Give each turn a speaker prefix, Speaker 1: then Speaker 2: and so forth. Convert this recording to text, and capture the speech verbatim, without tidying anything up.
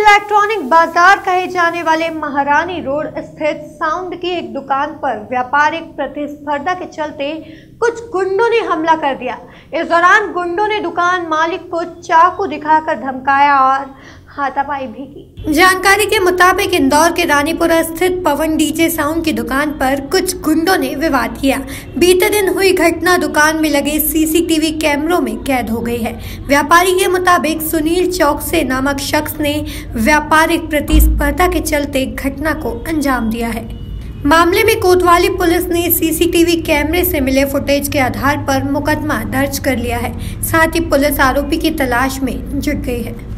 Speaker 1: Electronic बाजार कहे जाने वाले महारानी रोड स्थित साउंड की एक दुकान पर व्यापारिक प्रतिस्पर्धा के चलते कुछ गुंडों ने हमला कर दिया। इस दौरान गुंडों ने दुकान मालिक को चाकू दिखाकर धमकाया और हाथापाई भी की। जानकारी के मुताबिक इंदौर के रानीपुरा स्थित पवन डीजे साउंड की दुकान पर कुछ गुंडों ने विवाद किया। बीते दिन हुई घटना दुकान में लगे सीसीटीवी कैमरों में कैद हो गई है। व्यापारी के मुताबिक सुनील चौकसे नामक शख्स ने व्यापारिक प्रतिस्पर्धा के चलते घटना को अंजाम दिया है। मामले में कोतवाली पुलिस ने सीसीटीवी कैमरे से मिले फुटेज के आधार पर मुकदमा दर्ज कर लिया है। साथ ही पुलिस आरोपी की तलाश में जुट गई है।